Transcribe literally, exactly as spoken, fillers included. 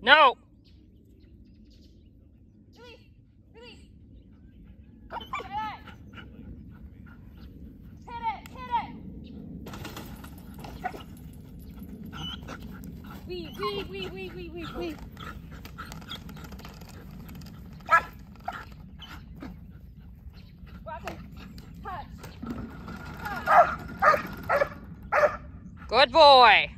No. Release. Release. Hit it. Hit it. Hit it. Weave, weave, weave, weave, weave, weave, weave. Touch. Touch. Good boy.